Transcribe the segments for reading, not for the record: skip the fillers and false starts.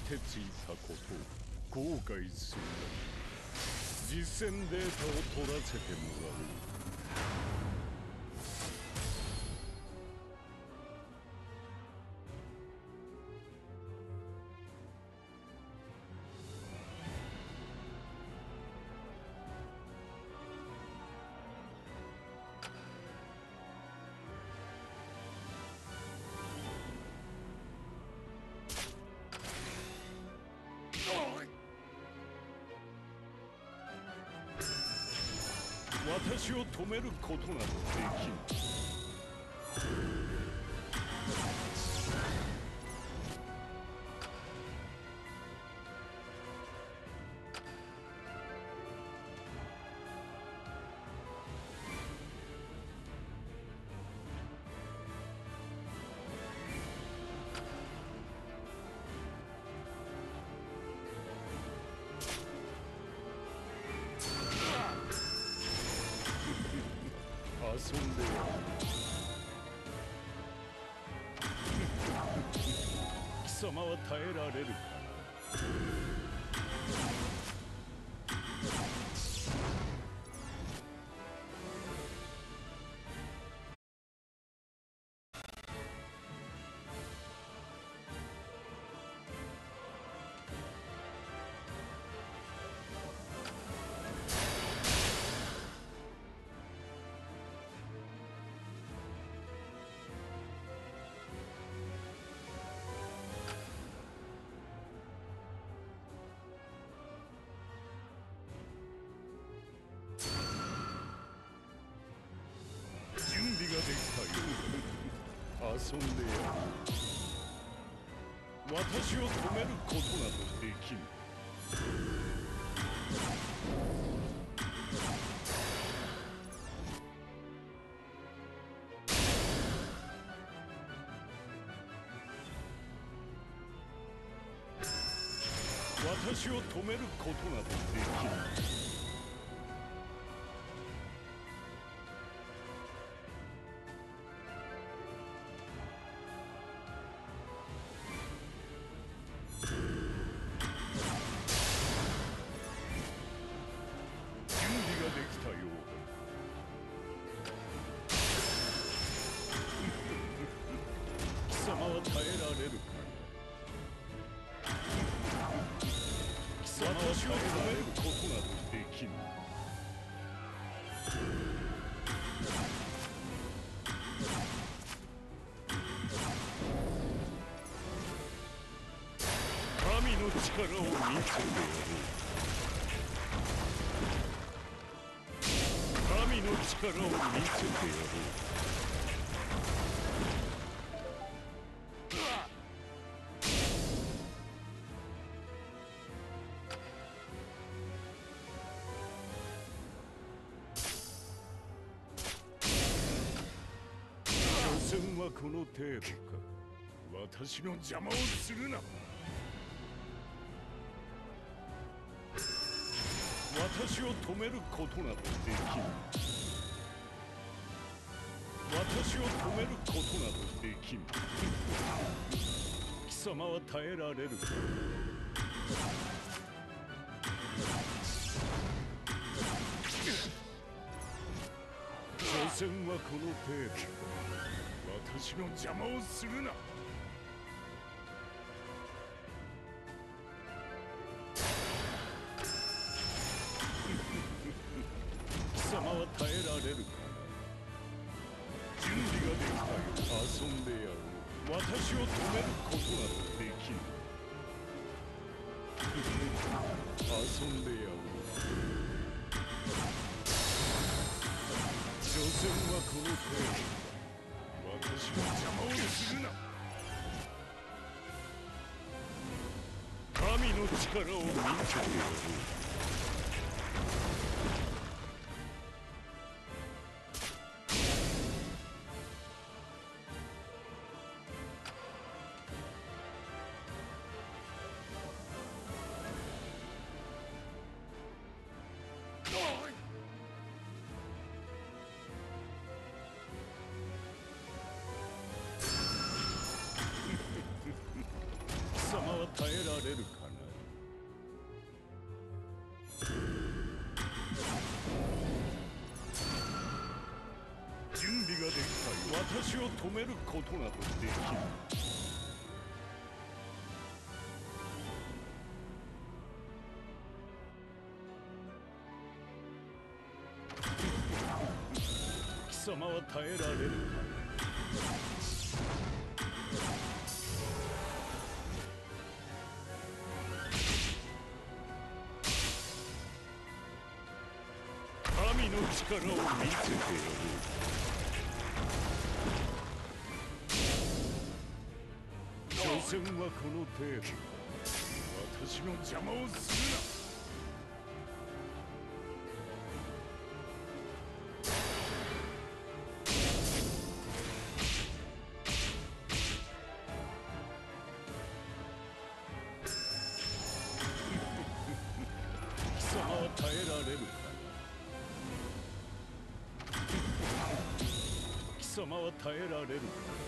決意したことを後悔するな。実践データを取らせてもらおう。私を止めることなどできん。遊んでやる。貴様は耐えられるかな。準備ができたよ。遊んでやる。私を止めることなどできん。私を止めることなどできん。貴様は耐えられるか。貴様は私を止めることなどできん。神の力を見せてやろう。神の力を見せてやろう。所詮はこの程度か。私の邪魔をするな。私を止めることなどできん。私を止めることなどできん。貴様は耐えられるか。所詮はこの程度。私の邪魔をするな。貴様は耐えられるかな。準備ができたよ。遊んでやろう。私を止めることなどできん。遊んでやろう。所詮はこの程度。私の邪魔をするな。神の力を見せてやろう。貴様は耐えられるか。 準備ができたよ。私を止めることなどできない。貴様は耐えられるか。神の力を見せてやろう。所詮はこの程度。私の邪魔をするな。貴様は耐えられるか。貴様は耐えられるか。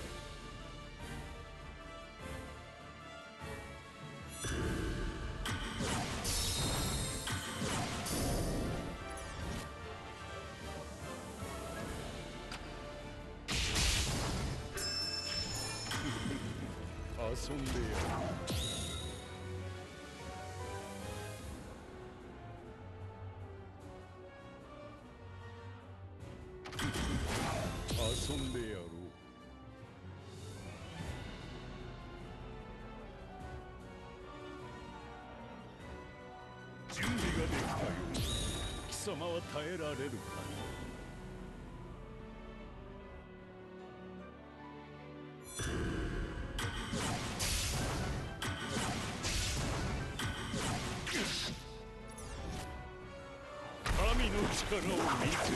遊んでやる。遊んでやろう。準備ができたようだ。貴様は耐えられるか。神の力を見せてやる。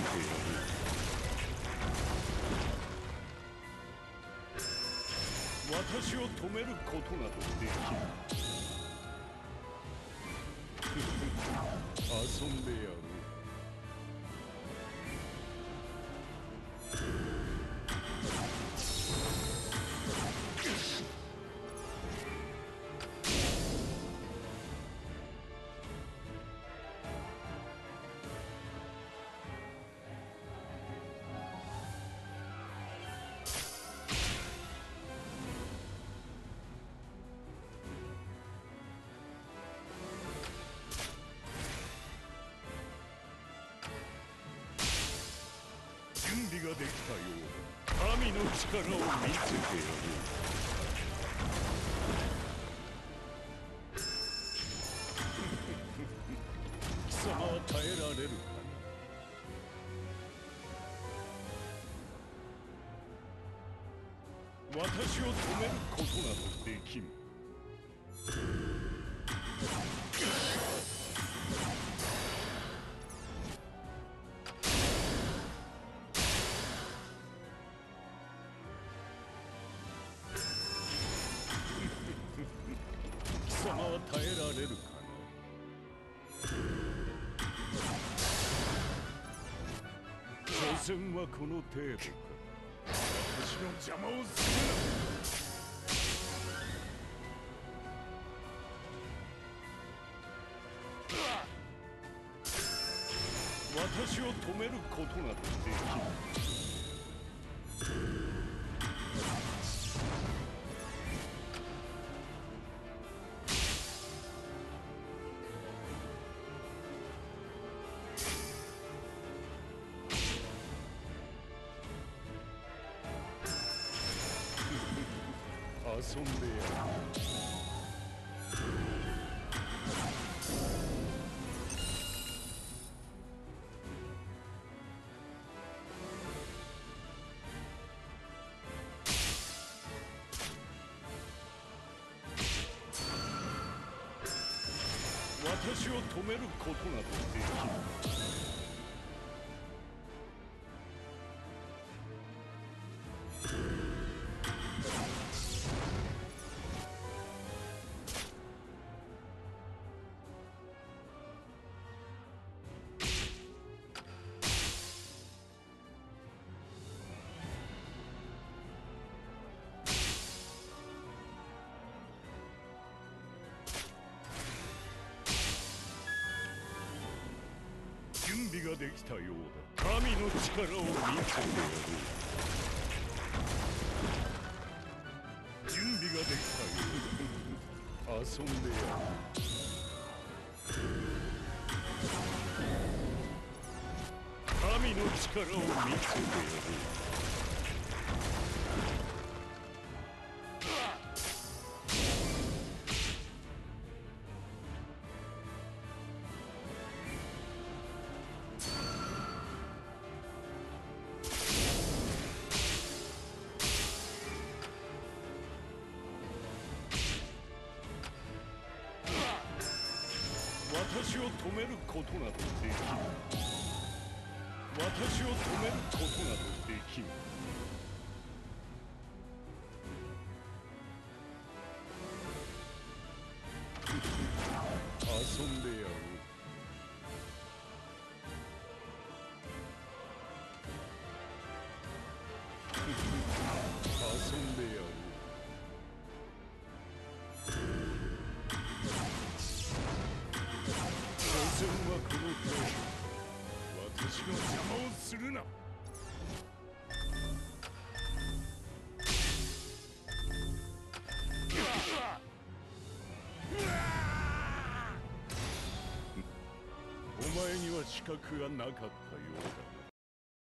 私を止めることなどできない。遊んでやろう。準備ができたようだ。神の力を見せてやろう。貴様は耐えられるかな。私を止めることなどできん。貴様は耐えられるかな。所詮はこの程度か。私の邪魔をするな。私を止めることなどできない。遊んでやる。私を止めることなどできない。 準備ができたようだ。神の力を見せてやろう。準備ができたようだ。遊んでやろう。神の力を見せてやろう。私を止めることなどできん。私を止めることなどできん。遊んでやろう。遊んでやろう。当然はこの通り。私の邪魔をするな。お前には資格がなかったようだ。